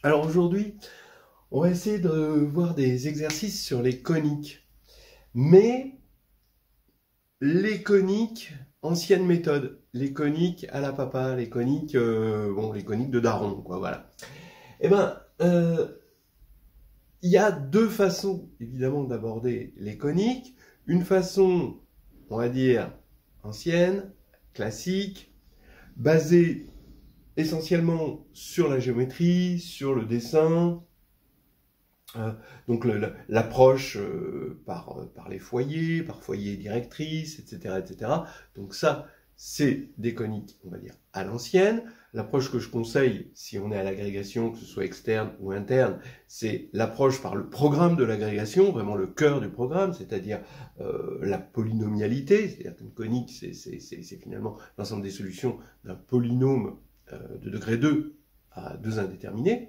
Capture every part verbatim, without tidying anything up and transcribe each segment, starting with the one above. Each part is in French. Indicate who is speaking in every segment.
Speaker 1: Alors aujourd'hui, on va essayer de voir des exercices sur les coniques. Mais les coniques, ancienne méthode. Les coniques à la papa, les coniques, euh, bon, les coniques de daron, quoi, voilà. Eh ben, euh, il y a deux façons, évidemment, d'aborder les coniques. Une façon, on va dire, ancienne, classique, basée essentiellement sur la géométrie, sur le dessin, euh, donc l'approche euh, par, par les foyers, par foyer directrice, et cetera, et cetera. Donc ça, c'est des coniques, on va dire, à l'ancienne. L'approche que je conseille, si on est à l'agrégation, que ce soit externe ou interne, c'est l'approche par le programme de l'agrégation, vraiment le cœur du programme, c'est-à-dire euh, la polynomialité, c'est-à-dire qu'une conique, c'est finalement l'ensemble des solutions d'un polynôme euh, de degré deux à deux indéterminés,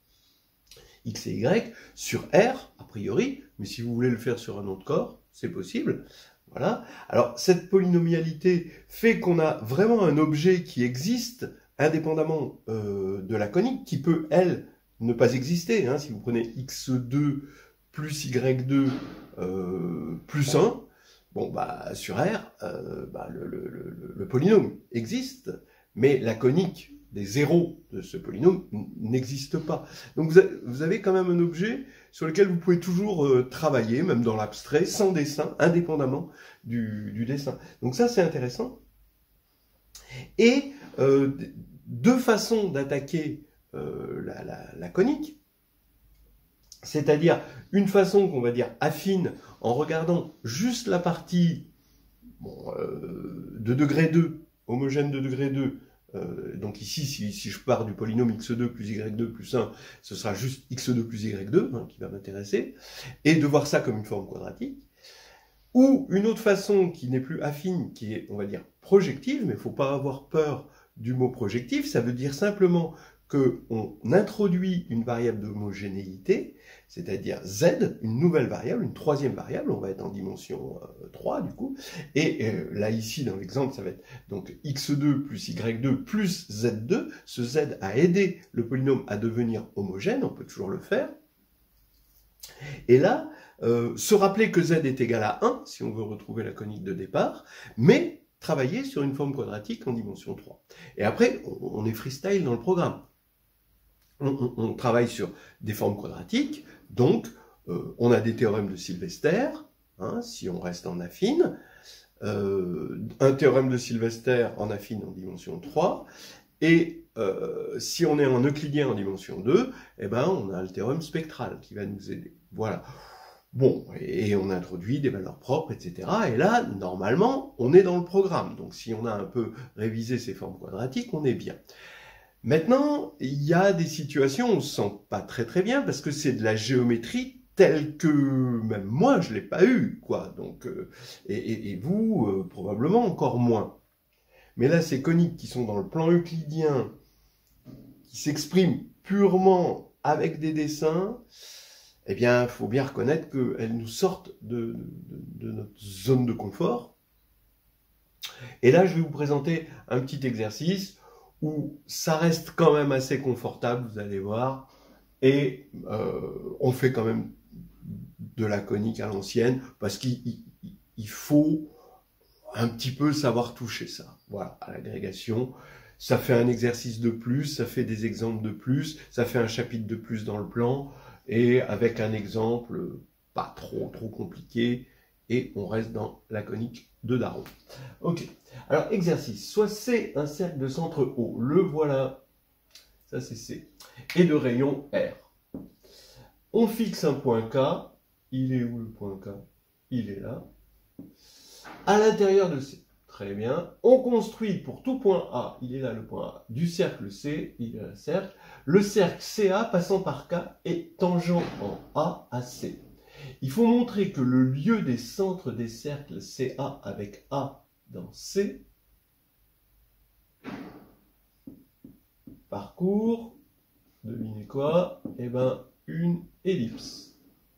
Speaker 1: x et y, sur R, a priori, mais si vous voulez le faire sur un autre corps, c'est possible. Voilà. Alors, cette polynomialité fait qu'on a vraiment un objet qui existe indépendamment euh, de la conique, qui peut, elle, ne pas exister. Hein. Si vous prenez x deux plus y deux euh, plus un, bon, bah, sur R, euh, bah, le, le, le, le polynôme existe, mais la conique des zéros de ce polynôme n'existe pas. Donc vous avez quand même un objet sur lequel vous pouvez toujours euh, travailler, même dans l'abstrait, sans dessin, indépendamment du, du dessin. Donc ça, c'est intéressant. Et euh, deux façons d'attaquer euh, la, la, la conique, c'est-à-dire une façon qu'on va dire affine, en regardant juste la partie bon, euh, de degré deux, homogène de degré deux, Euh, donc ici, si, si je pars du polynôme x deux plus y deux plus un, ce sera juste x deux plus y deux hein, qui va m'intéresser, et de voir ça comme une forme quadratique. Ou une autre façon qui n'est plus affine, qui est, on va dire, projective, mais il ne faut pas avoir peur du mot projectif, ça veut dire simplement qu'on introduit une variable d'homogénéité, c'est-à-dire z, une nouvelle variable, une troisième variable, on va être en dimension euh, trois du coup, et euh, là ici dans l'exemple ça va être donc x deux plus y deux plus z deux, ce z a aidé le polynôme à devenir homogène, on peut toujours le faire, et là, euh, se rappeler que z est égal à un, si on veut retrouver la conique de départ, mais travailler sur une forme quadratique en dimension trois. Et après, on est freestyle dans le programme. On, on, on travaille sur des formes quadratiques, donc euh, on a des théorèmes de Sylvester, hein, si on reste en affine, euh, un théorème de Sylvester en affine en dimension trois, et euh, si on est en euclidien en dimension deux, eh ben, on a le théorème spectral qui va nous aider. Voilà. Bon, et on introduit des valeurs propres, et cetera. Et là, normalement, on est dans le programme. Donc si on a un peu révisé ces formes quadratiques, on est bien. Maintenant, il y a des situations où on ne se sent pas très très bien parce que c'est de la géométrie telle que même moi je l'ai pas eu, quoi. Donc, euh, et, et, et vous, euh, probablement encore moins. Mais là, ces coniques qui sont dans le plan euclidien, qui s'expriment purement avec des dessins, eh bien, il faut bien reconnaître qu'elles nous sortent de, de, de notre zone de confort. Et là, je vais vous présenter un petit exercice où ça reste quand même assez confortable, vous allez voir, et euh, on fait quand même de la conique à l'ancienne, parce qu'il faut un petit peu savoir toucher ça, voilà, à l'agrégation. Ça fait un exercice de plus, ça fait des exemples de plus, ça fait un chapitre de plus dans le plan, et avec un exemple pas trop trop compliqué, et on reste dans la conique de daron. Ok, alors exercice, soit C un cercle de centre O, le voilà, ça c'est C, et de rayon R. On fixe un point K, il est où le point K? Il est là, à l'intérieur de C. Très bien. On construit pour tout point A, il est là le point A, du cercle C, il est là le cercle, le cercle C A passant par K est tangent en A à C. Il faut montrer que le lieu des centres des cercles C A avec A dans C parcourt, devinez quoi? Eh ben, une ellipse.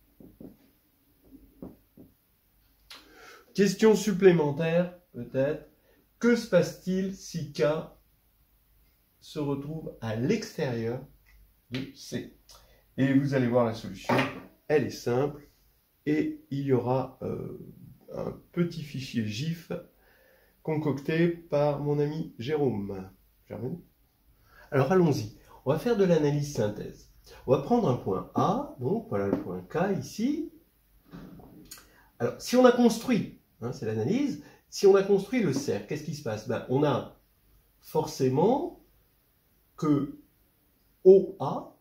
Speaker 1: Question supplémentaire, peut-être. Que se passe-t-il si K se retrouve à l'extérieur de C. Et vous allez voir la solution, elle est simple, et il y aura euh, un petit fichier GIF concocté par mon ami Jérôme. Jérôme Alors allons-y, on va faire de l'analyse synthèse. On va prendre un point A, donc voilà le point K ici. Alors si on a construit, hein, c'est l'analyse, si on a construit le cercle, qu'est-ce qui se passe? Ben, on a forcément que O A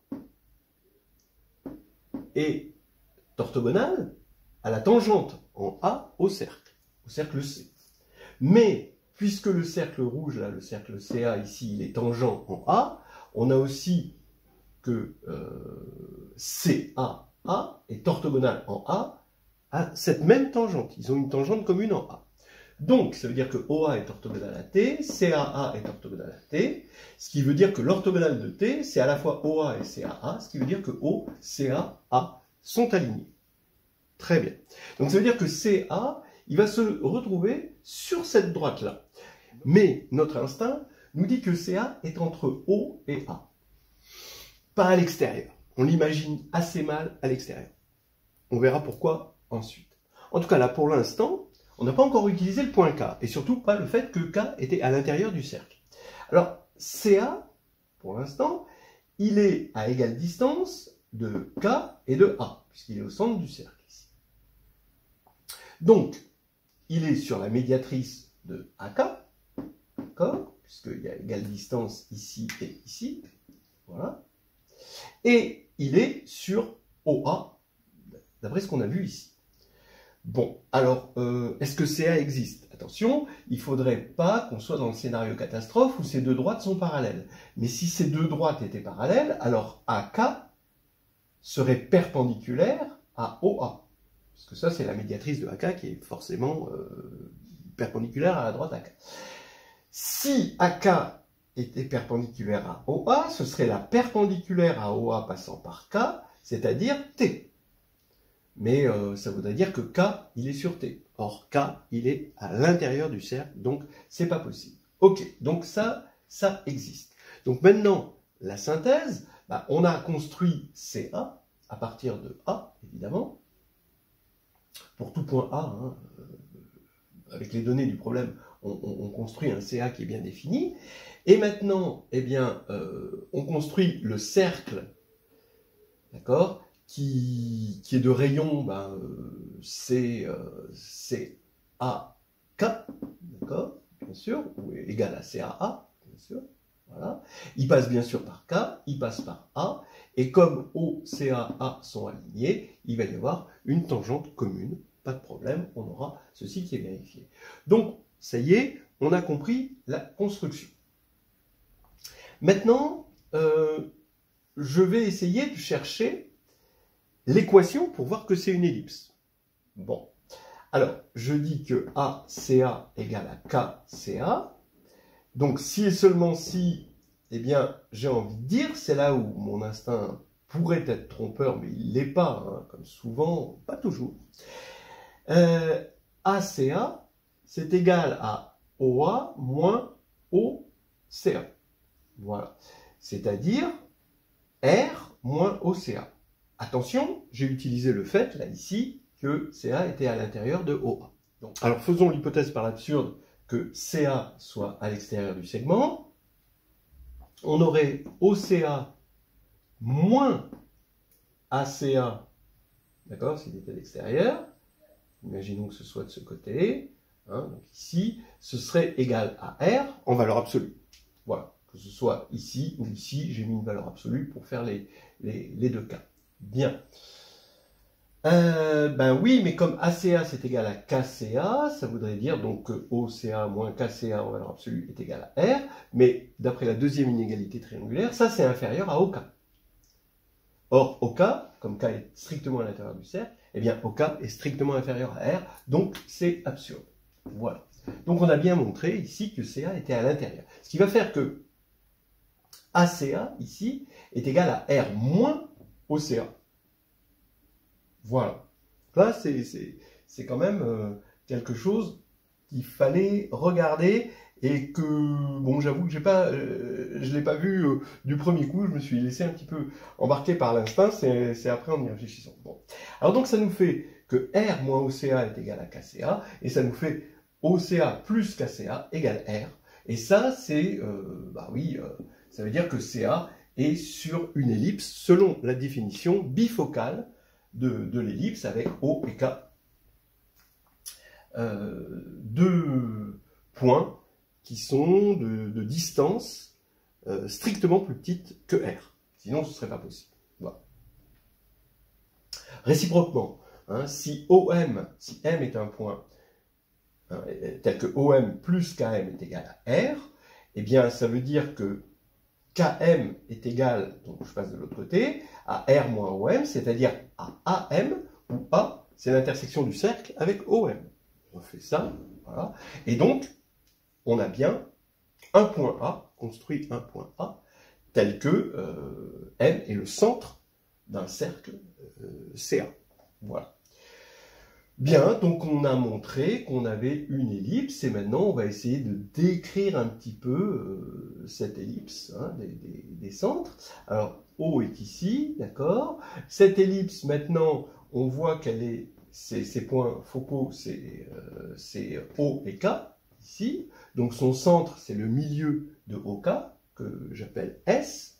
Speaker 1: est orthogonal à la tangente en A au cercle, au cercle C. Mais, puisque le cercle rouge, là, le cercle C A ici, il est tangent en A, on a aussi que euh, C A A est orthogonal en A à cette même tangente. Ils ont une tangente commune en A. Donc, ça veut dire que O A est orthogonal à T, C A A est orthogonal à T, ce qui veut dire que l'orthogonal de T, c'est à la fois O A et C A A, ce qui veut dire que O, C A, A sont alignés. Très bien. Donc, ça veut dire que C A, il va se retrouver sur cette droite-là. Mais notre instinct nous dit que C A est entre O et A. Pas à l'extérieur. On l'imagine assez mal à l'extérieur. On verra pourquoi ensuite. En tout cas, là, pour l'instant, on n'a pas encore utilisé le point K, et surtout pas le fait que K était à l'intérieur du cercle. Alors, C A, pour l'instant, il est à égale distance de K et de A, puisqu'il est au centre du cercle ici. Donc, il est sur la médiatrice de A K, d'accord, puisqu'il y a égale distance ici et ici, voilà. Et il est sur O A, d'après ce qu'on a vu ici. Bon, alors, euh, est-ce que C A existe? Attention, il ne faudrait pas qu'on soit dans le scénario catastrophe où ces deux droites sont parallèles. Mais si ces deux droites étaient parallèles, alors A K serait perpendiculaire à O A. Parce que ça, c'est la médiatrice de A K qui est forcément euh, perpendiculaire à la droite A K. Si A K était perpendiculaire à O A, ce serait la perpendiculaire à O A passant par K, c'est-à-dire T. Mais euh, ça voudrait dire que K, il est sur T. Or, K, il est à l'intérieur du cercle, donc c'est pas possible. Ok, donc ça, ça existe. Donc maintenant, la synthèse, bah, on a construit C A à partir de A, évidemment. Pour tout point A, hein, euh, avec les données du problème, on, on, on construit un C A qui est bien défini. Et maintenant, eh bien, euh, on construit le cercle, d'accord, Qui, qui est de rayon ben, euh, C, euh, C A K, d'accord, bien sûr, ou égal à C A A, bien sûr, voilà. Il passe bien sûr par K, il passe par A, et comme O, C A, A sont alignés, il va y avoir une tangente commune, pas de problème, on aura ceci qui est vérifié. Donc, ça y est, on a compris la construction. Maintenant, euh, je vais essayer de chercher l'équation pour voir que c'est une ellipse. Bon, alors, je dis que A C A égale à K C A. Donc, si et seulement si, eh bien, j'ai envie de dire, c'est là où mon instinct pourrait être trompeur, mais il ne l'est pas, hein, comme souvent, pas toujours. Euh, A C A, c'est égal à O A moins O C A. Voilà. C'est-à-dire R moins O C A. Attention, j'ai utilisé le fait, là, ici, que C A était à l'intérieur de O A. Donc, alors, faisons l'hypothèse par l'absurde que C A soit à l'extérieur du segment. On aurait O C A moins A C A, d'accord, s'il était à l'extérieur. Imaginons que ce soit de ce côté. Hein, donc ici, ce serait égal à R en valeur absolue. Voilà, que ce soit ici ou ici, j'ai mis une valeur absolue pour faire les, les, les deux cas. Bien. Euh, ben oui, mais comme A C A c'est égal à K C A, ça voudrait dire donc que O C A moins K C A en valeur absolue est égal à R, mais d'après la deuxième inégalité triangulaire, ça c'est inférieur à O K. Or, O K, comme K est strictement à l'intérieur du cercle, eh bien O K est strictement inférieur à R, donc c'est absurde. Voilà. Donc on a bien montré ici que C A était à l'intérieur. Ce qui va faire que A C A, ici, est égal à R moins O C A. Voilà. Là, c'est quand même euh, quelque chose qu'il fallait regarder et que, bon, j'avoue que j'ai pas, euh, je l'ai pas vu euh, du premier coup, je me suis laissé un petit peu embarquer par l'instinct, c'est après en y réfléchissant. Bon. Alors donc ça nous fait que R moins O C A est égal à K C A, et ça nous fait O C A plus K C A égale R, et ça c'est, euh, bah oui, euh, ça veut dire que C A est sur une ellipse selon la définition bifocale de, de l'ellipse avec O et K. Euh, deux points qui sont de, de distance euh, strictement plus petite que R. Sinon, ce ne serait pas possible. Voilà. Réciproquement, hein, si O M, si M est un point hein, tel que O M plus K M est égal à R, eh bien, ça veut dire que K M est égal, donc je passe de l'autre côté, à R moins O M, c'est-à-dire à A M, où A, c'est l'intersection du cercle avec O M. On fait ça, voilà. Et donc, on a bien un point A, construit un point A, tel que euh, M est le centre d'un cercle euh, C A. Voilà. Bien, donc on a montré qu'on avait une ellipse, et maintenant on va essayer de décrire un petit peu euh, cette ellipse, hein, des, des, des centres. Alors, O est ici, d'accord. Cette ellipse, maintenant, on voit qu'elle est, ces, ces points focaux, c'est euh, O et K, ici. Donc son centre, c'est le milieu de O K, que j'appelle S.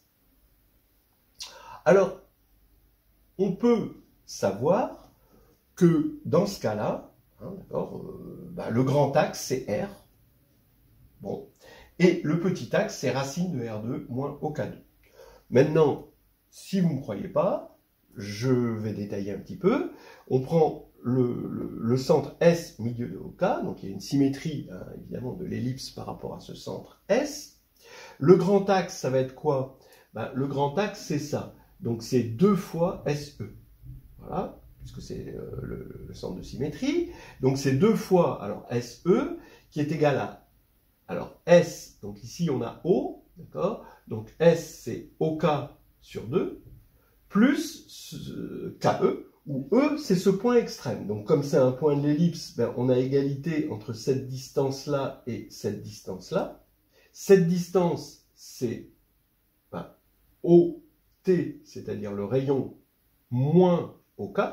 Speaker 1: Alors, on peut savoir que dans ce cas-là, hein, euh, bah, le grand axe, c'est R. Bon. Et le petit axe, c'est racine de R deux moins O K deux. Maintenant, si vous ne me croyez pas, je vais détailler un petit peu. On prend le, le, le centre S milieu de O K, donc il y a une symétrie, hein, évidemment, de l'ellipse par rapport à ce centre S. Le grand axe, ça va être quoi? Ben, le grand axe, c'est ça. Donc c'est deux fois S E. Voilà, puisque c'est euh, le, le centre de symétrie. Donc c'est deux fois alors S E qui est égal à alors S, donc ici on a O, d'accord? Donc S c'est O K sur deux, plus euh, K E, où E c'est ce point extrême. Donc comme c'est un point de l'ellipse, ben, on a égalité entre cette distance-là et cette distance-là. Cette distance c'est ben, O T, c'est-à-dire le rayon moins O K,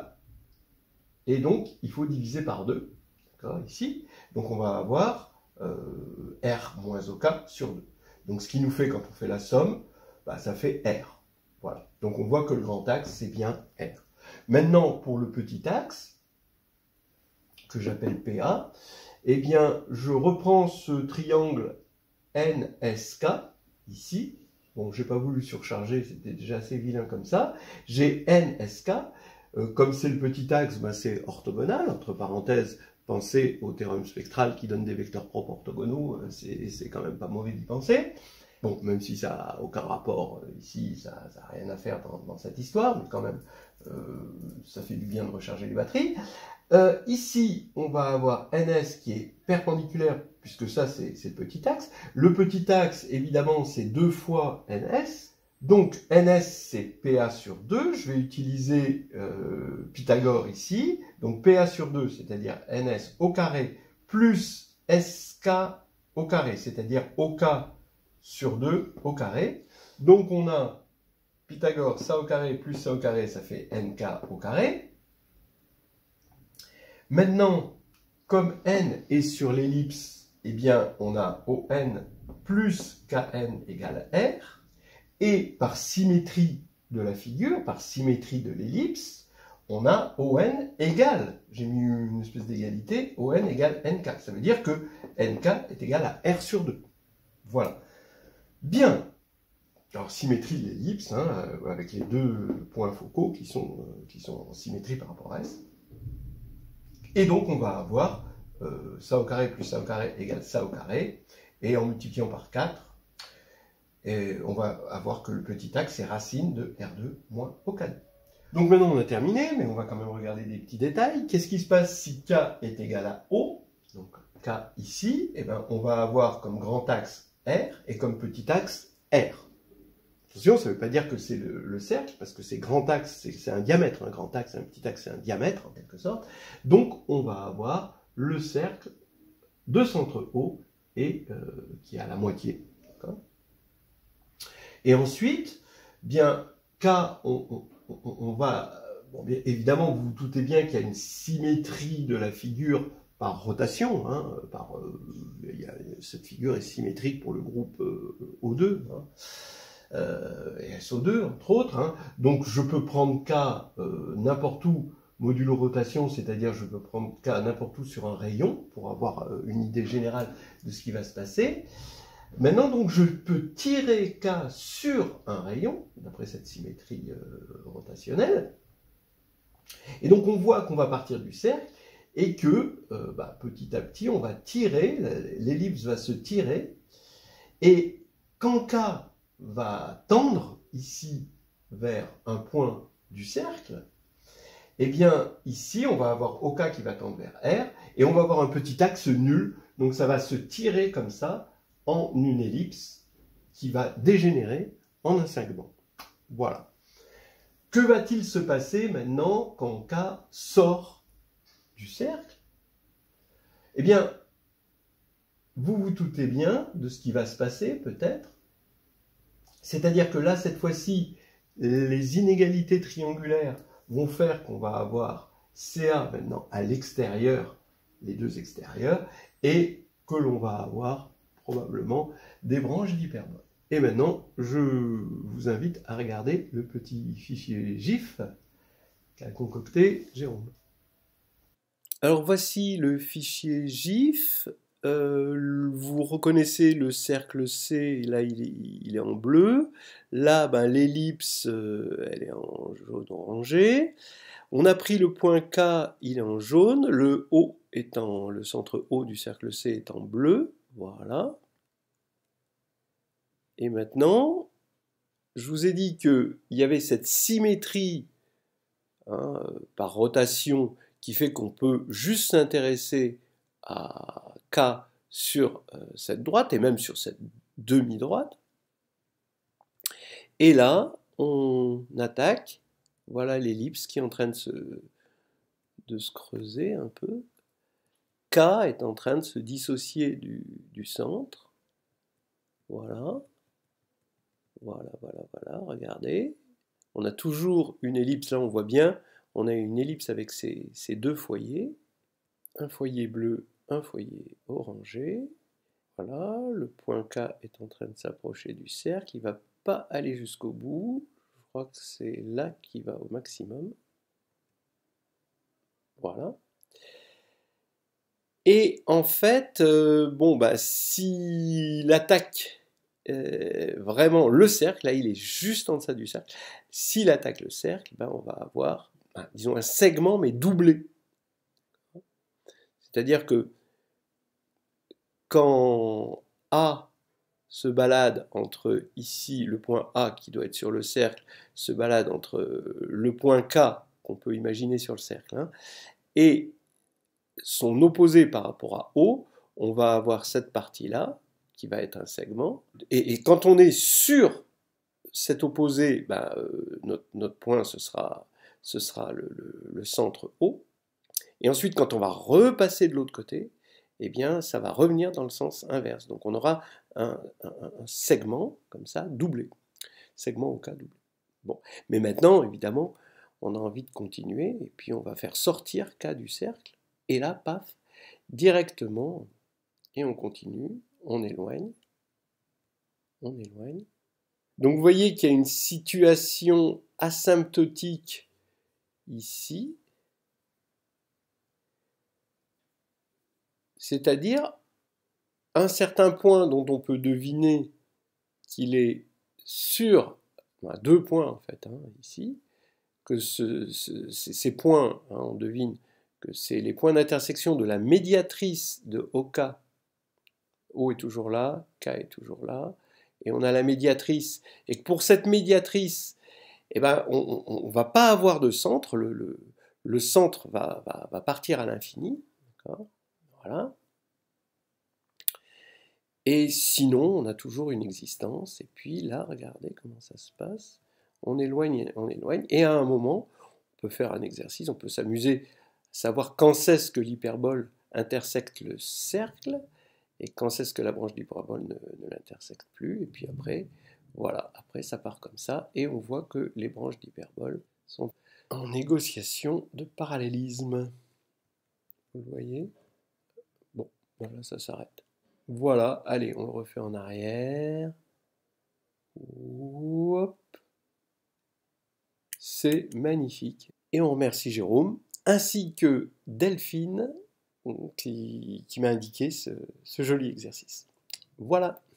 Speaker 1: et donc il faut diviser par deux, d'accord, ici. Donc on va avoir euh, R moins O K sur deux. Donc ce qui nous fait, quand on fait la somme, bah, ça fait R. Voilà. Donc on voit que le grand axe, c'est bien R. Maintenant, pour le petit axe, que j'appelle P A, eh bien, je reprends ce triangle N S K, ici. Bon, j'ai pas voulu surcharger, c'était déjà assez vilain comme ça. J'ai N S K. Euh, comme c'est le petit axe, ben c'est orthogonal. Entre parenthèses, pensez au théorème spectral qui donne des vecteurs propres orthogonaux. C'est quand même pas mauvais d'y penser. Bon, même si ça n'a aucun rapport euh, ici, ça n'a rien à faire dans, dans cette histoire, mais quand même, euh, ça fait du bien de recharger les batteries. Euh, ici, on va avoir N S qui est perpendiculaire, puisque ça, c'est le petit axe. Le petit axe, évidemment, c'est deux fois N S. Donc, N S, c'est P A sur deux. Je vais utiliser euh, Pythagore ici. Donc, P A sur deux, c'est-à-dire N S au carré, plus S K au carré, c'est-à-dire O K sur deux au carré. Donc, on a Pythagore, ça au carré, plus ça au carré, ça fait N K au carré. Maintenant, comme N est sur l'ellipse, eh bien, on a O N plus K N égale R. Et par symétrie de la figure, par symétrie de l'ellipse, on a O N égale, j'ai mis une espèce d'égalité, O N égale N K. Ça veut dire que N K est égal à R sur deux. Voilà. Bien. Alors, symétrie de l'ellipse, hein, avec les deux points focaux qui sont, euh, qui sont en symétrie par rapport à S. Et donc, on va avoir euh, ça au carré plus ça au carré égale ça au carré. Et en multipliant par quatre, et on va avoir que le petit axe est racine de R deux moins O K deux. Donc maintenant, on a terminé, mais on va quand même regarder des petits détails. Qu'est-ce qui se passe si K est égal à O? Donc K ici, eh ben, on va avoir comme grand axe R et comme petit axe R. Attention, ça ne veut pas dire que c'est le, le cercle, parce que c'est grand axe, c'est un diamètre. Un grand axe, un petit axe, c'est un diamètre, en quelque sorte. Donc, on va avoir le cercle de centre O et euh, qui est à la moitié. Et ensuite, bien, K, on, on, on va... Bon, bien, évidemment, vous vous doutez bien qu'il y a une symétrie de la figure par rotation. Hein, par, euh, il y a, cette figure est symétrique pour le groupe euh, O deux. Hein. Euh, et S O deux, entre autres. Hein. Donc, je peux prendre K euh, n'importe où, modulo rotation, c'est-à-dire je peux prendre K n'importe où sur un rayon, pour avoir euh, une idée générale de ce qui va se passer. Maintenant, donc, je peux tirer K sur un rayon, d'après cette symétrie euh, rotationnelle. Et donc, on voit qu'on va partir du cercle, et que, euh, bah, petit à petit, on va tirer, l'ellipse va se tirer, et quand K va tendre ici vers un point du cercle, eh bien ici on va avoir OK qui va tendre vers R et on va avoir un petit axe nul, donc ça va se tirer comme ça en une ellipse qui va dégénérer en un segment. Voilà. Que va-t-il se passer maintenant quand K sort du cercle? Eh bien, vous vous doutez bien de ce qui va se passer peut-être. C'est-à-dire que là, cette fois-ci, les inégalités triangulaires vont faire qu'on va avoir C A maintenant à l'extérieur, les deux extérieurs, et que l'on va avoir probablement des branches d'hyperbole. Et maintenant, je vous invite à regarder le petit fichier GIF qu'a concocté Jérôme. Alors voici le fichier GIF. Euh, vous reconnaissez le cercle C, là il est, il est en bleu, là ben, l'ellipse euh, elle est en jaune orangé, on a pris le point K, il est en jaune, le O étant, le centre O du cercle C est en bleu, voilà. Et maintenant, je vous ai dit qu'il y avait cette symétrie hein, par rotation qui fait qu'on peut juste s'intéresser à K sur euh, cette droite et même sur cette demi-droite. Et là, on attaque, voilà l'ellipse qui est en train de se, de se creuser un peu. K est en train de se dissocier du, du centre. Voilà. Voilà, voilà, voilà, regardez. On a toujours une ellipse, là on voit bien, on a une ellipse avec ces, ces deux foyers. Un foyer bleu, un foyer orangé. Voilà, le point K est en train de s'approcher du cercle, il ne va pas aller jusqu'au bout. Je crois que c'est là qu'il va au maximum. Voilà. Et en fait, euh, bon, bah, s'il attaque euh, vraiment le cercle, là il est juste en deçà du cercle, s'il attaque le cercle, ben, on va avoir, ben, disons, un segment mais doublé. C'est-à-dire que quand A se balade entre ici, le point A qui doit être sur le cercle, se balade entre le point K qu'on peut imaginer sur le cercle, hein, et son opposé par rapport à O, on va avoir cette partie-là, qui va être un segment, et, et quand on est sur cet opposé, ben, euh, notre, notre point, ce sera, ce sera le, le, le centre O, et ensuite quand on va repasser de l'autre côté, eh bien ça va revenir dans le sens inverse, donc on aura un, un, un segment, comme ça, doublé, segment au K doublé. Bon. Mais maintenant, évidemment, on a envie de continuer, et puis on va faire sortir K du cercle, et là, paf, directement, et on continue, on éloigne, on éloigne. Donc vous voyez qu'il y a une situation asymptotique ici, c'est-à-dire un certain point dont on peut deviner qu'il est sur, enfin, deux points en fait, hein, ici, que ce, ce, ces points, hein, on devine que c'est les points d'intersection de la médiatrice de O K. O est toujours là, K est toujours là, et on a la médiatrice, et que pour cette médiatrice, eh ben, on ne va pas avoir de centre, le, le, le centre va, va, va partir à l'infini, voilà. Et sinon, on a toujours une existence, et puis là, regardez comment ça se passe, on éloigne, on éloigne, et à un moment, on peut faire un exercice, on peut s'amuser à savoir quand c'est-ce que l'hyperbole intersecte le cercle, Et quand c'est ce que la branche d'hyperbole ne, ne l'intersecte plus, et puis après, voilà, après ça part comme ça, et on voit que les branches d'hyperbole sont en négociation de parallélisme. Vous le voyez? Bon, voilà, ça s'arrête. Voilà, allez, on le refait en arrière. Hop. C'est magnifique. Et on remercie Jérôme, ainsi que Delphine, qui, qui m'a indiqué ce, ce joli exercice. Voilà.